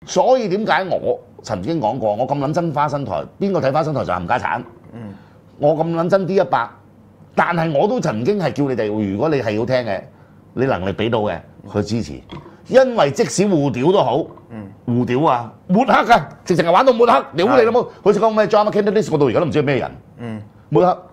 所以點解我曾經講過，我咁撚真花生台，邊個睇花生台就冚家產。我咁撚真 D100，但係我都曾經係叫你哋，如果你係要聽嘅，你能力俾到嘅，去支持。因為即使互屌都好，互屌啊，抹黑啊，直情係玩到抹黑，屌你老母！好似講咩 Drama Candidates，我到而家都唔知係咩人。抹黑